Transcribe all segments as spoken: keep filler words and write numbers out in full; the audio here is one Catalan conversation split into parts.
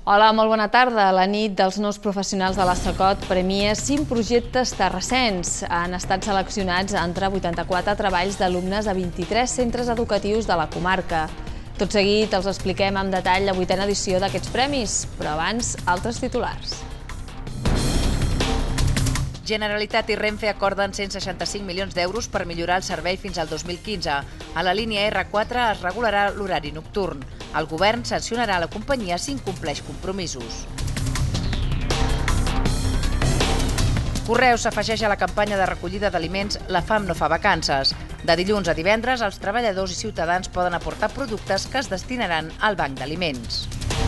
Hola, molt bona tarda. La nit dels nous professionals de la SECOT premia cinc projectes terrassens. Han estat seleccionats entre vuitanta-quatre treballs d'alumnes a vint-i-tres centres educatius de la comarca. Tot seguit els expliquem amb detall la vuitena edició d'aquests premis, però abans altres titulars. Generalitat i Renfe acorden cent seixanta-cinc milions d'euros per millorar el servei fins al dos mil quinze. A la línia erre quatre es regularà l'horari nocturn. El govern sancionarà la companyia si incompleix compromisos. Correus s'afegeix a la campanya de recollida d'aliments La fam no fa vacances. De dilluns a divendres, els treballadors i ciutadans poden aportar productes que es destinaran al banc d'aliments.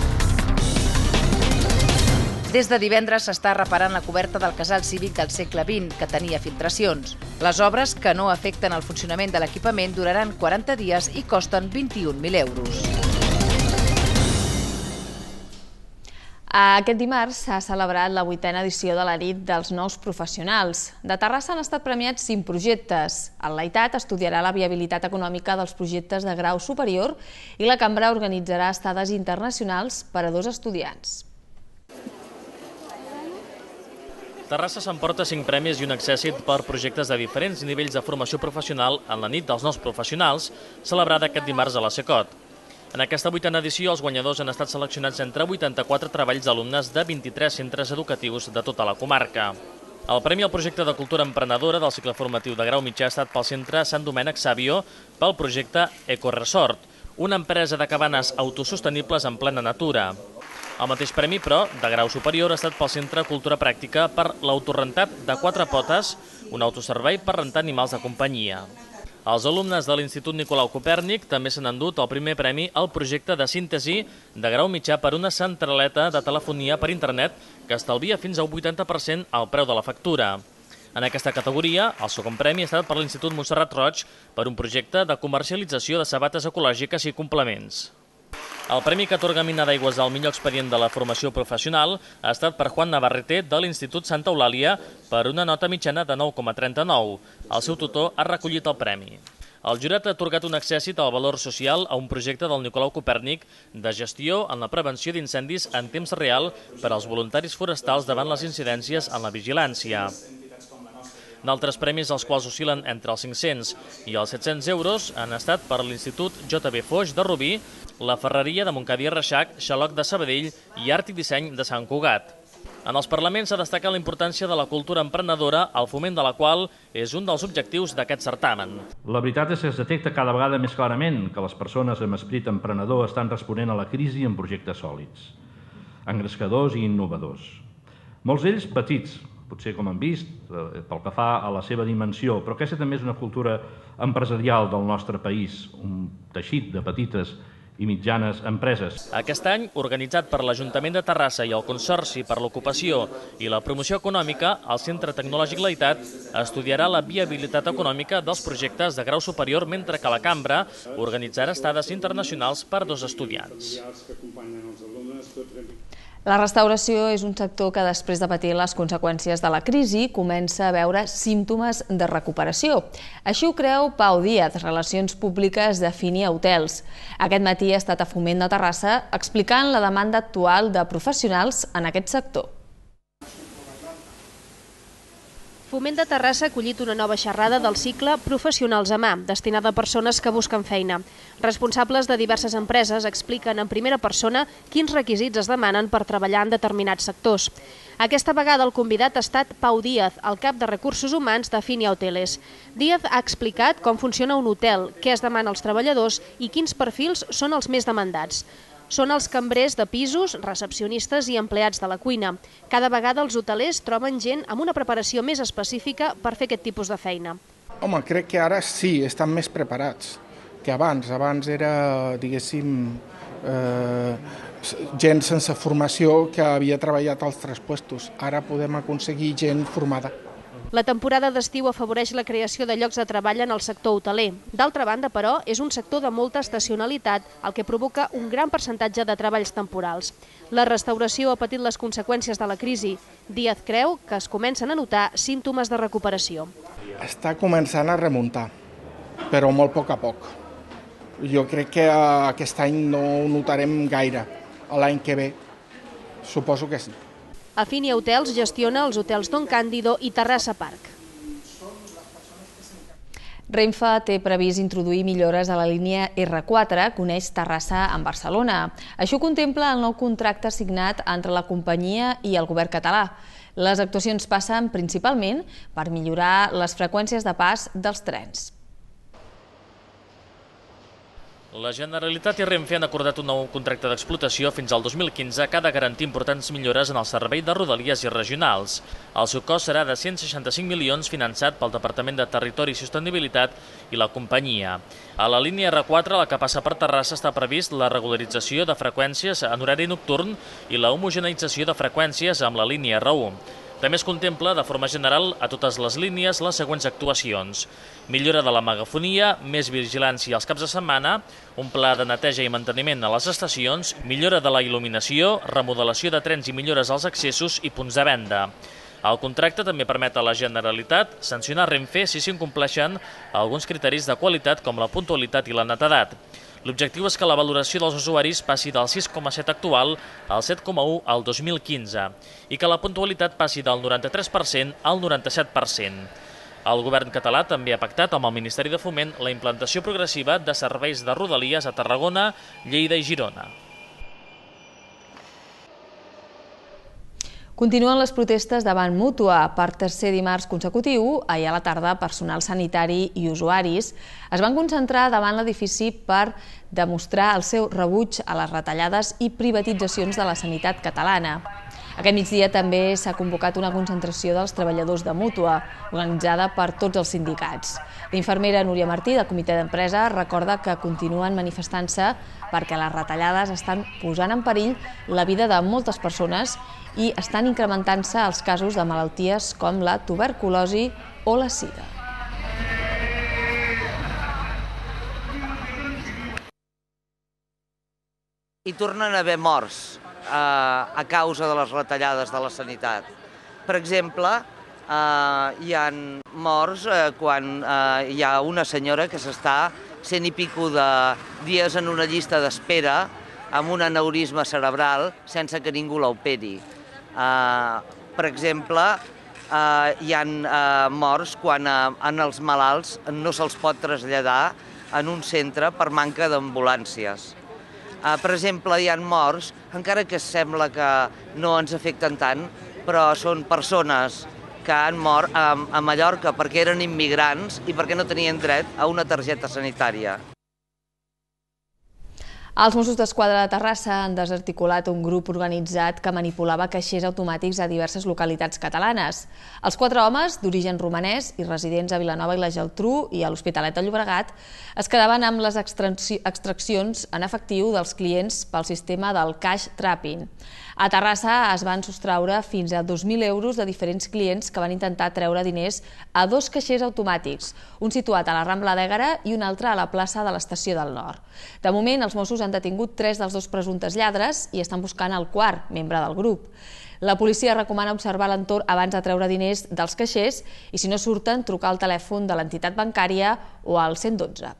Des de divendres s'està reparant la coberta del casal cívic del segle vint, que tenia filtracions. Les obres, que no afecten el funcionament de l'equipament, duraran quaranta dies i costen vint-i-un mil euros. Aquest dimarts s'ha celebrat la vuitena edició de la nit dels nous professionals. De Terrassa han estat premiats cinc projectes. El Laitat estudiarà la viabilitat econòmica dels projectes de grau superior i la Cambra organitzarà estades internacionals per a dos estudiants. Terrassa s'emporta cinc premis i un accèssit per projectes de diferents nivells de formació professional en la nit dels nous professionals, celebrada aquest dimarts a la SECOT. En aquesta vuitena edició, els guanyadors han estat seleccionats entre vuitanta-quatre treballs d'alumnes de vint-i-tres centres educatius de tota la comarca. El premi al projecte de cultura emprenedora del cicle formatiu de grau mitjà ha estat pel centre Sant Domènec Savio pel projecte EcoResort, una empresa de cabanes autosostenibles en plena natura. El mateix premi, però, de grau superior ha estat pel Centre Cultura Pràctica per l'autorentat de quatre potes, un autoservei per rentar animals de companyia. Els alumnes de l'Institut Nicolau Copèrnic també s'han endut el primer premi al projecte de síntesi de grau mitjà per una centraleta de telefonia per internet que estalvia fins a un vuitanta per cent al preu de la factura. En aquesta categoria, el segon premi ha estat per l'Institut Montserrat Roig per un projecte de comercialització de sabates ecològiques i complements. El premi que atorga Mina d'Aigües al millor expedient de la formació professional ha estat per Juan Navarrete de l'Institut Santa Eulàlia per una nota mitjana de nou coma trenta-nou. El seu tutor ha recollit el premi. El jurat ha atorgat un accèssit al valor social a un projecte del Nicolau Copèrnic de gestió en la prevenció d'incendis en temps real per als voluntaris forestals davant les incidències en la vigilància. D'altres premis, els quals oscil·len entre els cinc-cents i els set-cents euros, han estat per l'Institut J B Foix de Rubí, la Ferreria de Montcada i Reixac, Xaloc de Sabadell i Art i Disseny de Sant Cugat. En els parlaments s'ha destacat la importància de la cultura emprenedora, el foment de la qual és un dels objectius d'aquest certamen. La veritat és que es detecta cada vegada més clarament que les persones amb esperit emprenedor estan responent a la crisi amb projectes sòlids, engrescadors i innovadors. Molts d'ells petits, potser com hem vist, pel que fa a la seva dimensió, però aquesta també és una cultura empresarial del nostre país, un teixit de petites i mitjanes empreses. Aquest any, organitzat per l'Ajuntament de Terrassa i el Consorci per l'Ocupació i la Promoció Econòmica, el Centre Tecnològic Laitat estudiarà la viabilitat econòmica dels projectes de grau superior, mentre que la Cambra organitzarà estades internacionals per dos estudiants. La restauració és un sector que després de patir les conseqüències de la crisi comença a veure símptomes de recuperació. Així ho creu Pau Díaz, Relacions Públiques de Finia Hotels. Aquest matí ha estat a Foment de Terrassa explicant la demanda actual de professionals en aquest sector. Foment de Terrassa ha acollit una nova xerrada del cicle Professionals a mà, destinada a persones que busquen feina. Responsables de diverses empreses expliquen en primera persona quins requisits es demanen per treballar en determinats sectors. Aquesta vegada el convidat ha estat Pau Díaz, el cap de recursos humans de Finia Hoteles. Díaz ha explicat com funciona un hotel, què es demana als treballadors i quins perfils són els més demandats. Són els cambrers de pisos, recepcionistes i empleats de la cuina. Cada vegada els hotelers troben gent amb una preparació més específica per fer aquest tipus de feina. Home, crec que ara sí, estan més preparats que abans. Abans era, diguéssim, eh, gent sense formació que havia treballat als tres puestos. Ara podem aconseguir gent formada. La temporada d'estiu afavoreix la creació de llocs de treball en el sector hoteler. D'altra banda, però, és un sector de molta estacionalitat, el que provoca un gran percentatge de treballs temporals. La restauració ha patit les conseqüències de la crisi. Díaz creu que es comencen a notar símptomes de recuperació. Està començant a remuntar, però molt a poc a poc. Jo crec que aquest any no ho notarem gaire. L'any que ve Suposo que sí. Afini Hotels gestiona els hotels Don Cándido i Terrassa Park. Renfe té previst introduir millores a la línia erre quatre que uneix Terrassa amb Barcelona. Això contempla el nou contracte signat entre la companyia i el govern català. Les actuacions passen principalment per millorar les freqüències de pas dels trens. La Generalitat i Renfe han acordat un nou contracte d'explotació fins al dos mil quinze que ha de garantir importants millores en el servei de rodalies i regionals. El seu cost serà de cent seixanta-cinc milions finançat pel Departament de Territori i Sostenibilitat i la companyia. A la línia erre quatre, la que passa per Terrassa, està previst la regularització de freqüències en horari nocturn i la homogeneïtzació de freqüències amb la línia erre u. També es contempla, de forma general, a totes les línies, les següents actuacions. Millora de la megafonia, més vigilància als caps de setmana, un pla de neteja i manteniment a les estacions, millora de la il·luminació, remodelació de trens i millores als accessos i punts de venda. El contracte també permet a la Generalitat sancionar Renfe si s'incompleixen alguns criteris de qualitat com la puntualitat i la netedat. L'objectiu és que la valoració dels usuaris passi del sis coma set actual al set coma u al dos mil quinze i que la puntualitat passi del noranta-tres per cent al noranta-set per cent. El govern català també ha pactat amb el Ministeri de Foment la implantació progressiva de serveis de rodalies a Tarragona, Lleida i Girona. Continuen les protestes davant Mútua. Per tercer dimarts consecutiu, ahir a la tarda, personal sanitari i usuaris es van concentrar davant l'edifici per demostrar el seu rebuig a les retallades i privatitzacions de la sanitat catalana. Aquest migdia també s'ha convocat una concentració dels treballadors de Mútua, organitzada per tots els sindicats. L'infermera Núria Martí, del comitè d'empresa, recorda que continuen manifestant-se perquè les retallades estan posant en perill la vida de moltes persones i estan incrementant-se els casos de malalties com la tuberculosi o la sida. Hi tornen a haver morts a causa de les retallades de la sanitat. Per exemple, hi ha morts quan hi ha una senyora que s'està cent i pico de dies en una llista d'espera amb un aneurisma cerebral sense que ningú l'operi. Per exemple, hi ha morts quan en els malalts no se'ls pot traslladar en un centre per manca d'ambulàncies. Per exemple, hi ha morts, encara que sembla que no ens afecten tant, però són persones que han mort a Mallorca perquè eren immigrants i perquè no tenien dret a una targeta sanitària. Els Mossos d'Esquadra de Terrassa han desarticulat un grup organitzat que manipulava caixers automàtics a diverses localitats catalanes. Els quatre homes, d'origen romanès i residents a Vilanova i la Geltrú i a l'Hospitalet de Llobregat, es quedaven amb les extraccions en efectiu dels clients pel sistema del cash trapping. A Terrassa es van sostraure fins a dos mil euros de diferents clients que van intentar treure diners a dos caixers automàtics, un situat a la Rambla d'Ègara i un altre a la plaça de l'Estació del Nord. De moment, els Mossos han detingut tres dels dos presumptes lladres i estan buscant el quart membre del grup. La policia recomana observar l'entorn abans de treure diners dels caixers i, si no surten, trucar al telèfon de l'entitat bancària o al cent dotze.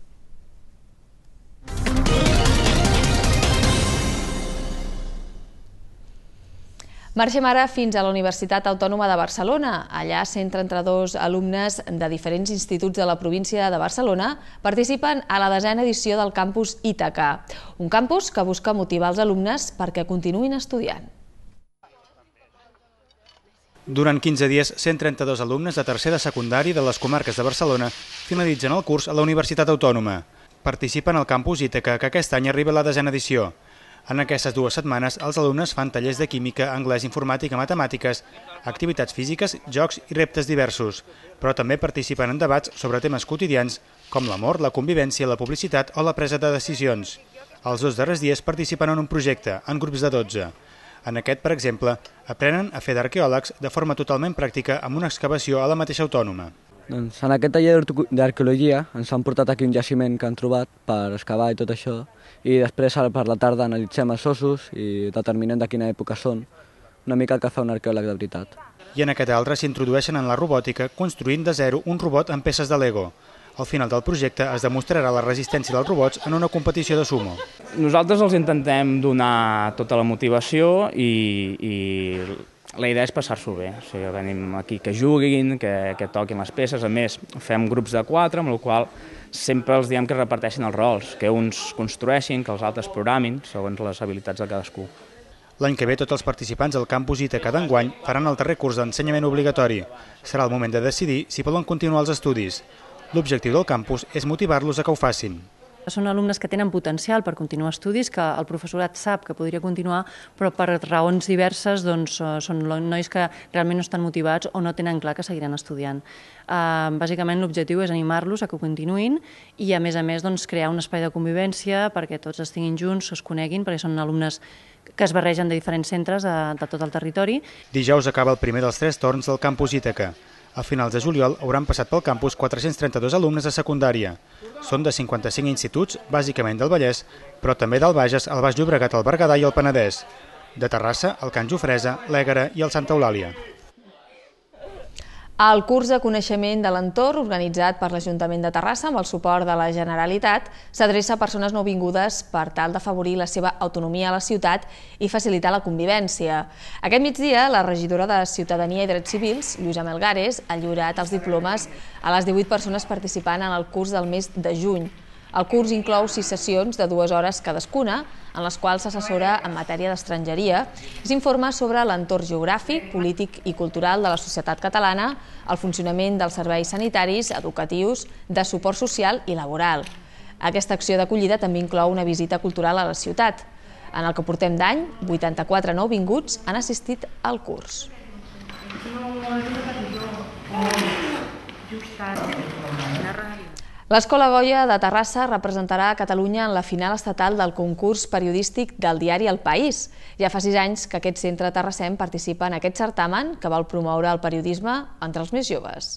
Marxem ara fins a la Universitat Autònoma de Barcelona. Allà, cent trenta-dos alumnes de diferents instituts de la província de Barcelona participen a la desena edició del campus Ítaca, un campus que busca motivar els alumnes perquè continuïn estudiant. Durant quinze dies, cent trenta-dos alumnes de tercer de secundari de les comarques de Barcelona finalitzen el curs a la Universitat Autònoma. Participen al campus Ítaca, que aquest any arriba a la desena edició. En aquestes dues setmanes, els alumnes fan tallers de química, anglès, informàtica, matemàtiques, activitats físiques, jocs i reptes diversos, però també participen en debats sobre temes quotidians com l'amor, la convivència, la publicitat o la presa de decisions. Els dos darrers dies participen en un projecte, en grups de dotze. En aquest, per exemple, aprenen a fer d'arqueòlegs de forma totalment pràctica amb una excavació a la mateixa autònoma. Doncs en aquest taller d'arqueologia ens han portat aquí un jaciment que han trobat per excavar i tot això, i després per la tarda analitzem els ossos i determinem de quina època són, una mica el que fa un arqueòleg de veritat. I en aquest altre s'introdueixen en la robòtica construint de zero un robot amb peces de Lego. Al final del projecte es demostrarà la resistència dels robots en una competició de sumo. Nosaltres els intentem donar tota la motivació i, i la idea és passar-s'ho bé. O sigui, venim aquí que juguin, que, que toquin les peces. A més, fem grups de quatre, amb la qual sempre els diem que reparteixin els rols, que uns construeixin, que els altres programin, segons les habilitats de cadascú. L'any que ve, tots els participants del campus Ítaca d'enguany faran el darrer curs d'ensenyament obligatori. Serà el moment de decidir si volen continuar els estudis. L'objectiu del campus és motivar-los a que ho facin. Són alumnes que tenen potencial per continuar estudis, que el professorat sap que podria continuar, però per raons diverses doncs, són nois que realment no estan motivats o no tenen clar que seguiran estudiant. Uh, bàsicament l'objectiu és animar-los a que continuïn i a més a més doncs, crear un espai de convivència perquè tots estiguin junts, es coneguin, perquè són alumnes que es barregen de diferents centres de, de tot el territori. Dijous acaba el primer dels tres torns del campus Ítaca. A finals de juliol hauran passat pel campus quatre-cents trenta-dos alumnes de secundària. Són de cinquanta-cinc instituts, bàsicament del Vallès, però també del Bages, el Baix Llobregat, el Berguedà i el Penedès. De Terrassa, el Can Jofresa, l'Ègara i el Santa Eulàlia. El curs de coneixement de l'entorn, organitzat per l'Ajuntament de Terrassa amb el suport de la Generalitat, s'adreça a persones nouvingudes per tal d'afavorir la seva autonomia a la ciutat i facilitar la convivència. Aquest migdia, la regidora de Ciutadania i Drets Civils, Lluïsa Melgares, ha lliurat els diplomes a les divuit persones participant en el curs del mes de juny. El curs inclou sis sessions de dues hores cadascuna, en les quals s'assessora en matèria d'estrangeria, s'informa sobre l'entorn geogràfic, polític i cultural de la societat catalana, el funcionament dels serveis sanitaris, educatius, de suport social i laboral. Aquesta acció d'acollida també inclou una visita cultural a la ciutat. En el que portem d'any, vuitanta-quatre nouvinguts han assistit al curs. L'Escola Goya de Terrassa representarà a Catalunya en la final estatal del concurs periodístic del diari El País. Ja fa sis anys que aquest centre terrassenc participa en aquest certamen que vol promoure el periodisme entre els més joves.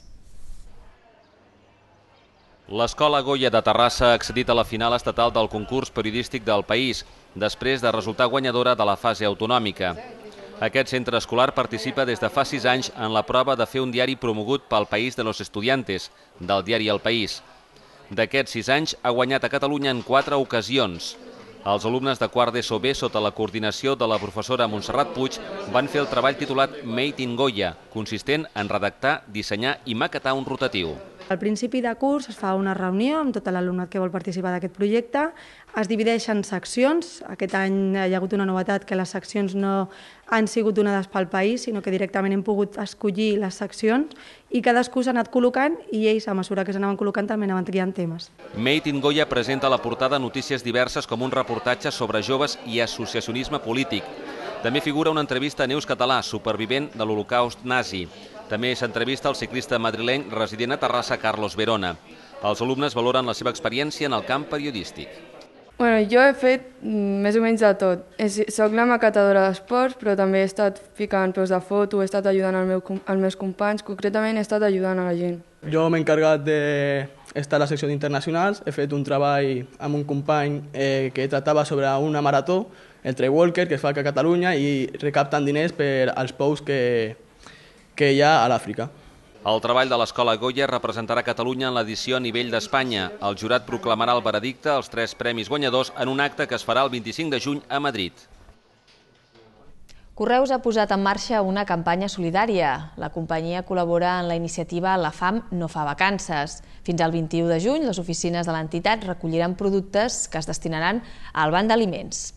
L'Escola Goya de Terrassa ha accedit a la final estatal del concurs periodístic del País, després de resultar guanyadora de la fase autonòmica. Aquest centre escolar participa des de fa sis anys en la prova de fer un diari promogut pel País de los Estudiantes, del diari El País. D'aquests sis anys ha guanyat a Catalunya en quatre ocasions. Els alumnes de quart d'ESO B, sota la coordinació de la professora Montserrat Puig, van fer el treball titulat Made in Goya, consistent en redactar, dissenyar i maquetar un rotatiu. Al principi de curs es fa una reunió amb tot l'alumnat que vol participar d'aquest projecte, es divideix en seccions. Aquest any hi ha hagut una novetat que les seccions no han sigut donades pel país, sinó que directament hem pogut escollir les seccions i cadascú s'ha anat col·locant i ells, a mesura que s'anaven col·locant, també anaven triant temes. Made in Goya presenta a la portada notícies diverses com un reportatge sobre joves i associacionisme polític. També figura una entrevista a Neus Català, supervivent de l'Holocaust nazi. També s'entrevista el ciclista madrilenc resident a Terrassa, Carlos Verona. Els alumnes valoren la seva experiència en el camp periodístic. Bueno, jo he fet més o menys de tot. Soc la maquetadora d'esports, però també he estat ficant peus de foto, he estat ajudant el meu, els meus companys, concretament he estat ajudant a la gent. Jo m'he encarregat d'estar a la secció d'internacionals, he fet un treball amb un company eh, que tractava sobre una marató, el Trail Walker, que es fa a Catalunya i recapten diners per als pous que, que hi ha a l'Àfrica. El treball de l'Escola Goya representarà Catalunya en l'edició a nivell d'Espanya. El jurat proclamarà el veredicte als tres premis guanyadors en un acte que es farà el vint-i-cinc de juny a Madrid. Correus ha posat en marxa una campanya solidària. La companyia col·labora en la iniciativa La Fam no fa vacances. Fins al vint-i-u de juny, les oficines de l'entitat recolliran productes que es destinaran al banc d'aliments.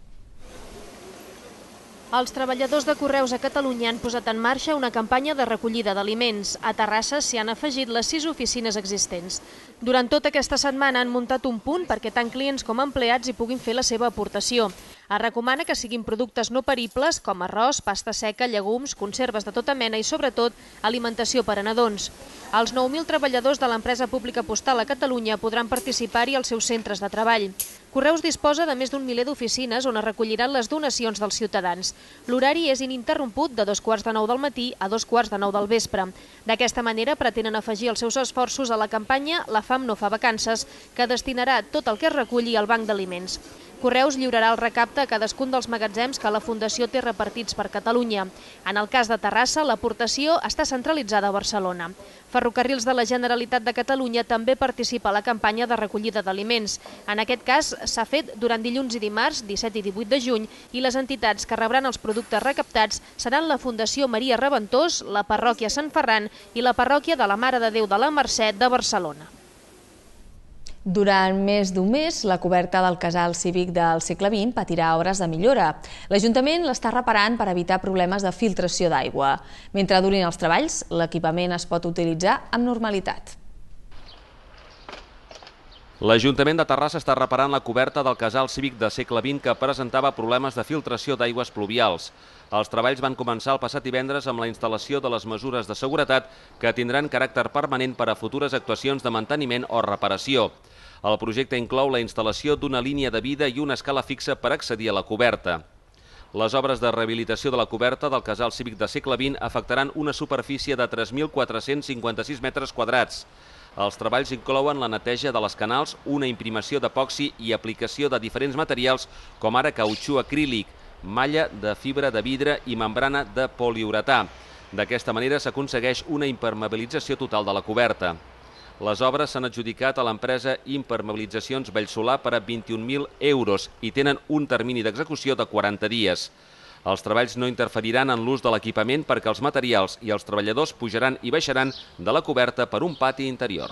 Els treballadors de Correus a Catalunya han posat en marxa una campanya de recollida d'aliments. A Terrassa s'hi han afegit les sis oficines existents. Durant tota aquesta setmana han muntat un punt perquè tant clients com empleats hi puguin fer la seva aportació. Es recomana que siguin productes no peribles com arròs, pasta seca, llegums, conserves de tota mena i, sobretot, alimentació per a nadons. Els nou mil treballadors de l'empresa pública postal a Catalunya podran participar-hi als seus centres de treball. Correus disposa de més d'un miler d'oficines on es recolliran les donacions dels ciutadans. L'horari és ininterromput de dos quarts de nou del matí a dos quarts de nou del vespre. D'aquesta manera pretenen afegir els seus esforços a la campanya La Fam no fa vacances, que destinarà tot el que es reculli al banc d'aliments. Correus lliurarà el recapte a cadascun dels magatzems que la Fundació té repartits per Catalunya. En el cas de Terrassa, l'aportació està centralitzada a Barcelona. Ferrocarrils de la Generalitat de Catalunya també participa a la campanya de recollida d'aliments. En aquest cas, s'ha fet durant dilluns i dimarts, disset i divuit de juny, i les entitats que rebran els productes recaptats seran la Fundació Maria Reventós, la Parròquia Sant Ferran i la Parròquia de la Mare de Déu de la Mercè de Barcelona. Durant més d'un mes, la coberta del casal cívic del segle vint patirà obres de millora. L'Ajuntament l'està reparant per evitar problemes de filtració d'aigua. Mentre durin els treballs, l'equipament es pot utilitzar amb normalitat. L'Ajuntament de Terrassa està reparant la coberta del casal cívic del segle vint que presentava problemes de filtració d'aigües pluvials. Els treballs van començar el passat divendres amb la instal·lació de les mesures de seguretat que tindran caràcter permanent per a futures actuacions de manteniment o reparació. El projecte inclou la instal·lació d'una línia de vida i una escala fixa per accedir a la coberta. Les obres de rehabilitació de la coberta del casal cívic del segle vint afectaran una superfície de tres mil quatre-cents cinquanta-sis metres quadrats. Els treballs inclouen la neteja de les canals, una imprimació d'epoxi i aplicació de diferents materials com ara cautxú acrílic, malla de fibra de vidre i membrana de poliuretà. D'aquesta manera s'aconsegueix una impermeabilització total de la coberta. Les obres s'han adjudicat a l'empresa Impermeabilitzacions Bellsolà per a vint-i-un mil euros i tenen un termini d'execució de quaranta dies. Els treballs no interferiran en l'ús de l'equipament perquè els materials i els treballadors pujaran i baixaran de la coberta per un pati interior.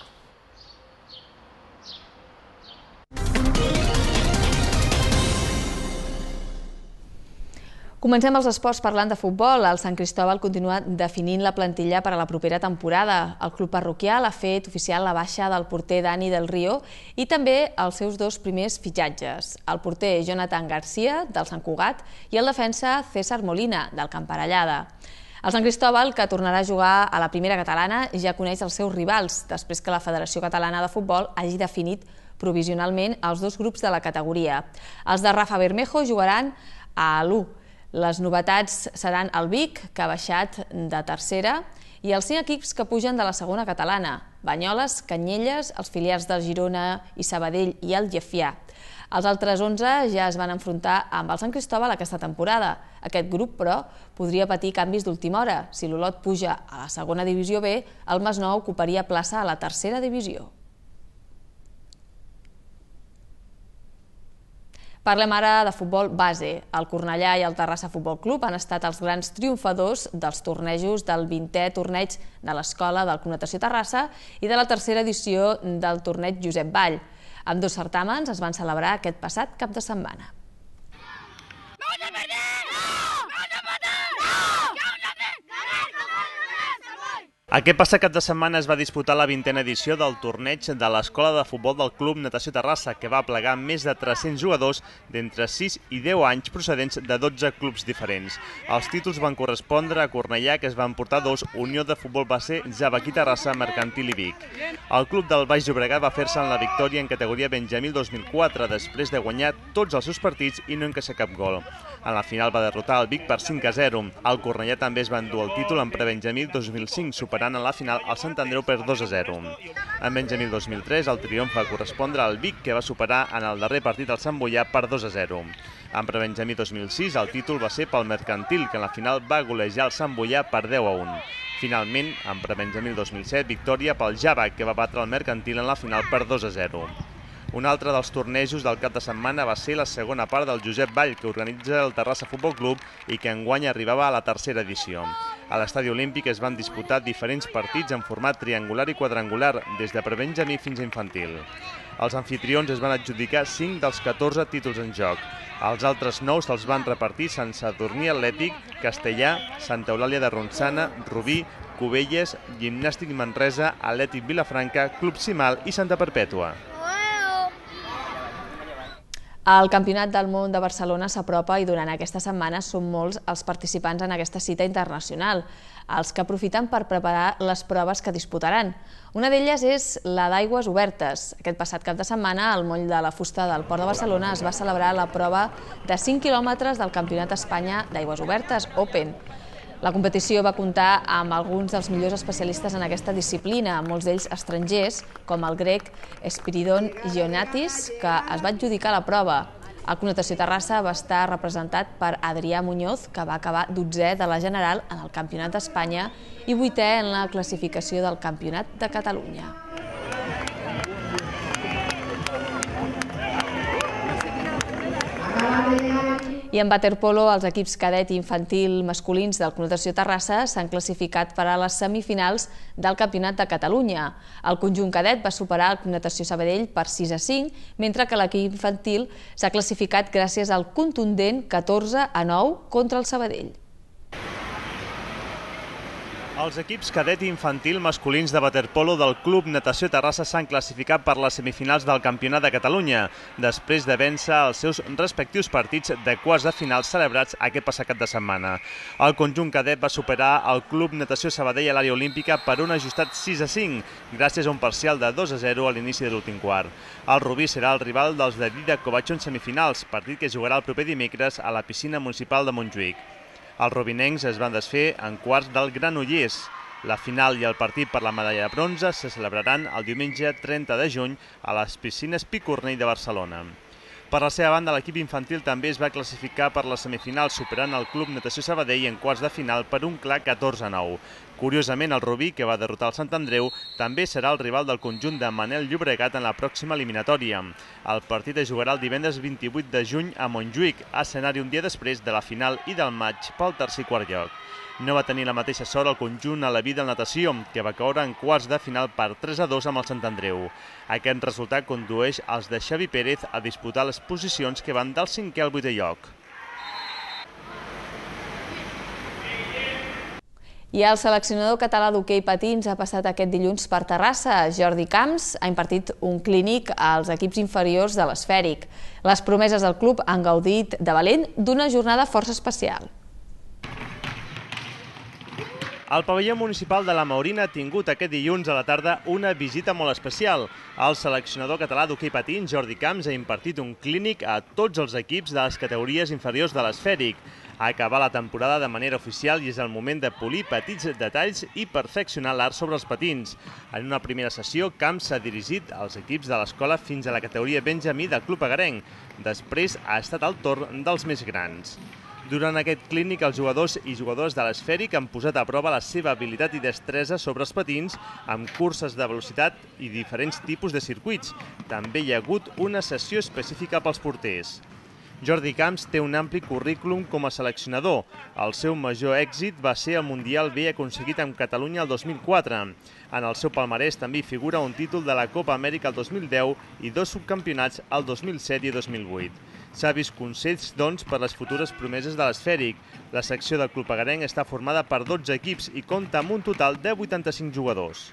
Comencem els esports parlant de futbol. El Sant Cristòbal continua definint la plantilla per a la propera temporada. El club parroquial ha fet oficial la baixa del porter Dani del Río i també els seus dos primers fitxatges, el porter Jonathan Garcia, del Sant Cugat, i el defensa César Molina, del Camparellada. El Sant Cristòbal, que tornarà a jugar a la primera catalana, ja coneix els seus rivals, després que la Federació Catalana de Futbol hagi definit provisionalment els dos grups de la categoria. Els de Rafa Bermejo jugaran a l'u. Les novetats seran el Vic, que ha baixat de tercera, i els cinc equips que pugen de la segona catalana: Banyoles, Canyelles, els filials del Girona i Sabadell i el Llefià. Els altres onze ja es van enfrontar amb el Sant Cristòbal aquesta temporada. Aquest grup, però, podria patir canvis d'última hora. Si l'Olot puja a la segona divisió B, el Masnou ocuparia plaça a la tercera divisió. Parlem ara de futbol base. El Cornellà i el Terrassa Futbol Club han estat els grans triomfadors dels tornejos del vintè torneig de l'Escola del Club Natació Terrassa i de la tercera edició del torneig Josep Vall. Ambdós certàmens es van celebrar aquest passat cap de setmana. Aquest passat cap de setmana es va disputar la vintena edició del torneig de l'Escola de Futbol del Club Natació Terrassa, que va plegar més de tres-cents jugadors d'entre sis i deu anys procedents de dotze clubs diferents. Els títols van correspondre a Cornellà, que es van portar dos, Unió de Futbol Base, Jabaquí Terrassa, Mercantil i Vic. El club del Baix Llobregat va fer-se en la victòria en categoria Benjamí dos mil quatre, després de guanyar tots els seus partits i no encaixar cap gol. En la final va derrotar el Vic per cinc a zero. El Cornellà també es va endur el títol en prebenjamí dos mil cinc, superant en la final el Sant Andreu per dos a zero. En Benjamí dos mil tres el triomf va correspondre al Vic, que va superar en el darrer partit el Sant Boià per dos a zero. En prebenjamí dos mil sis el títol va ser pel Mercantil, que en la final va golejar el Sant Boià per deu a un. Finalment, en prebenjamí dos mil set, victòria pel Jabac, que va batre el Mercantil en la final per dos a zero. Un altre dels tornejos del cap de setmana va ser la segona part del Josep Vall, que organitza el Terrassa Futbol Club i que enguany arribava a la tercera edició. A l'Estadi Olímpic es van disputar diferents partits en format triangular i quadrangular, des de prebenjamí fins a infantil. Els anfitrions es van adjudicar cinc dels catorze títols en joc. Els altres nou se'ls van repartir Sant Sadurní Atlètic, Castellà, Santa Eulàlia de Ronçana, Rubí, Cubelles, Gimnàstic Manresa, Atlètic Vilafranca, Club Cimal i Santa Perpètua. El Campionat del Món de Barcelona s'apropa i durant aquesta setmana són molts els participants en aquesta cita internacional, els que aprofiten per preparar les proves que disputaran. Una d'elles és la d'aigües obertes. Aquest passat cap de setmana, al moll de la fusta del Port de Barcelona es va celebrar la prova de cinc quilòmetres del Campionat d'Espanya d'aigües obertes, Open. La competició va comptar amb alguns dels millors especialistes en aquesta disciplina, molts d'ells estrangers, com el grec Spiridon Gionatis, que es va adjudicar la prova. El Club Natació Terrassa va estar representat per Adrià Muñoz, que va acabar dotzè de la general en el Campionat d'Espanya i vuitè en la classificació del Campionat de Catalunya. I en waterpolo, els equips cadet i infantil masculins del Club Natació Terrassa s'han classificat per a les semifinals del Campionat de Catalunya. El conjunt cadet va superar el Club Natació Sabadell per sis a cinc, mentre que l'equip infantil s'ha classificat gràcies al contundent catorze a nou contra el Sabadell. Els equips cadet i infantil masculins de waterpolo del Club Natació Terrassa s'han classificat per les semifinals del Campionat de Catalunya, després de vèncer els seus respectius partits de quarts de final celebrats aquest passat cap de setmana. El conjunt cadet va superar el Club Natació Sabadell a l'àrea olímpica per un ajustat sis a cinc, gràcies a un parcial de dos a zero a l'inici de l'últim quart. El Rubí serà el rival dels de Dida Covatxo en semifinals, partit que jugarà el proper dimecres a la piscina municipal de Montjuïc. Els rubinencs es van desfer en quarts del Granollers. La final i el partit per la medalla de bronze se celebraran el diumenge trenta de juny a les piscines Picornell de Barcelona. Per la seva banda, l'equip infantil també es va classificar per les semifinals, superant el Club Natació Sabadell en quarts de final per un clar catorze a nou. Curiosament, el Rubí, que va derrotar el Sant Andreu, també serà el rival del conjunt de Manel Llobregat en la pròxima eliminatòria. El partit es jugarà el divendres vint-i-vuit de juny a Montjuïc, escenari un dia després de la final i del maig pel tercer i quart lloc. No va tenir la mateixa sort el conjunt a la vida del natació, que va caure en quarts de final per tres a dos amb el Sant Andreu. Aquest resultat condueix els de Xavi Pérez a disputar les posicions que van del cinquè al vuitè lloc. I el seleccionador català d'hoquei patins ha passat aquest dilluns per Terrassa. Jordi Camps ha impartit un clínic als equips inferiors de l'Esfèric. Les promeses del club han gaudit de valent d'una jornada força especial. El pavelló municipal de la Maurina ha tingut aquest dilluns a la tarda una visita molt especial. El seleccionador català d'hoquei patins, Jordi Camps, ha impartit un clínic a tots els equips de les categories inferiors de l'Esfèric. Ha acabat la temporada de manera oficial i és el moment de polir petits detalls i perfeccionar l'art sobre els patins. En una primera sessió, Camps s'ha dirigit als equips de l'escola fins a la categoria benjamí del Club Agarenc. Després ha estat el torn dels més grans. Durant aquest clínic, els jugadors i jugadores de l'Esfèric han posat a prova la seva habilitat i destresa sobre els patins amb curses de velocitat i diferents tipus de circuits. També hi ha hagut una sessió específica pels porters. Jordi Camps té un ampli currículum com a seleccionador. El seu major èxit va ser el Mundial B aconseguit amb Catalunya el dos mil quatre. En el seu palmarès també hi figura un títol de la Copa Amèrica el dos mil deu i dos subcampionats el dos mil set i dos mil vuit. S'ha vist consells, doncs, per les futures promeses de l'Esfèric. La secció del Club Agarenc està formada per dotze equips i compta amb un total de vuitanta-cinc jugadors.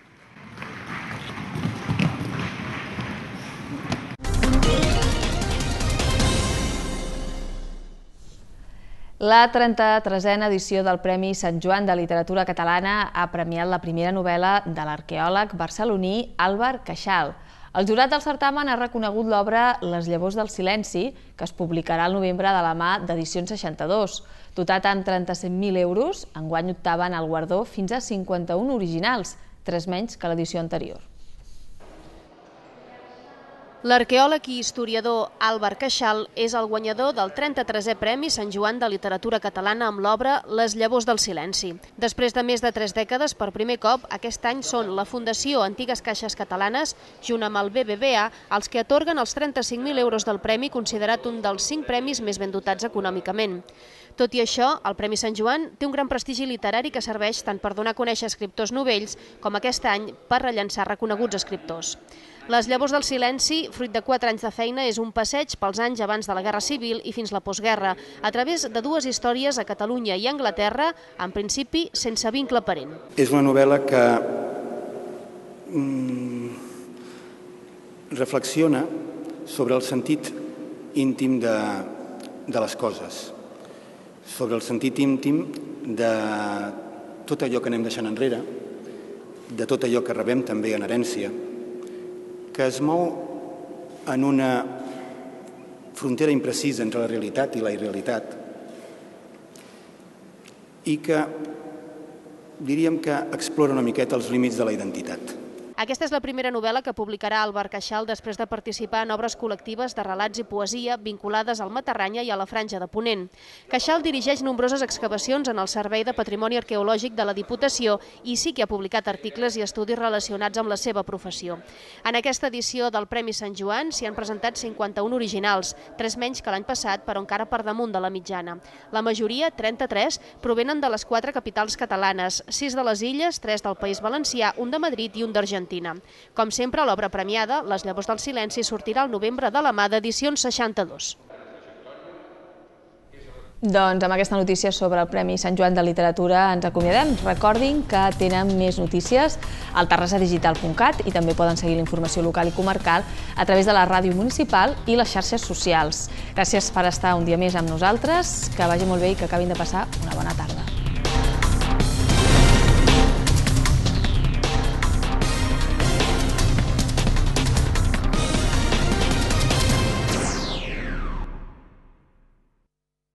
La trenta-tresena edició del Premi Sant Joan de Literatura Catalana ha premiat la primera novel·la de l'arqueòleg barceloní Àlvar Queixal. El jurat del certamen ha reconegut l'obra Les llavors del silenci, que es publicarà al novembre de la mà d'Edicions seixanta-dos. Dotat amb trenta-set mil euros, enguany optaven al guardó fins a cinquanta-un originals, tres menys que l'edició anterior. L'arqueòleg i historiador Àlvar Queixal és el guanyador del trenta-tresè Premi Sant Joan de Literatura Catalana amb l'obra Les llavors del silenci. Després de més de tres dècades, per primer cop, aquest any són la Fundació Antigues Caixes Catalanes, junt amb el B B V A, els que atorguen els trenta-cinc mil euros del premi, considerat un dels cinc premis més ben dotats econòmicament. Tot i això, el Premi Sant Joan té un gran prestigi literari que serveix tant per donar a conèixer escriptors novells com aquest any per rellançar reconeguts escriptors. Les llavors del silenci, fruit de quatre anys de feina, és un passeig pels anys abans de la Guerra Civil i fins la postguerra, a través de dues històries a Catalunya i Anglaterra, en principi sense vincle aparent. És una novel·la que mm, reflexiona sobre el sentit íntim de, de les coses, sobre el sentit íntim de tot allò que anem deixant enrere, de tot allò que rebem també en herència, que es mou en una frontera imprecisa entre la realitat i la irrealitat i que diríem que explora una miqueta els límits de la identitat. Aquesta és la primera novel·la que publicarà Albert Queixal després de participar en obres col·lectives de relats i poesia vinculades al Matarranya i a la Franja de Ponent. Queixal dirigeix nombroses excavacions en el Servei de Patrimoni Arqueològic de la Diputació i sí que ha publicat articles i estudis relacionats amb la seva professió. En aquesta edició del Premi Sant Joan s'hi han presentat cinquanta-un originals, tres menys que l'any passat, però encara per damunt de la mitjana. La majoria, trenta-tres, provenen de les quatre capitals catalanes, sis de les Illes, tres del País Valencià, un de Madrid i un d'Argentina. Com sempre, l'obra premiada, Les llavors del silenci, sortirà al novembre de la mà d'Edicions seixanta-dos. Doncs amb aquesta notícia sobre el Premi Sant Joan de Literatura ens acomiadem. Recordin que tenen més notícies al terrassa digital punt cat i també poden seguir la informació local i comarcal a través de la ràdio municipal i les xarxes socials. Gràcies per estar un dia més amb nosaltres, que vagi molt bé i que acabin de passar una bona tarda.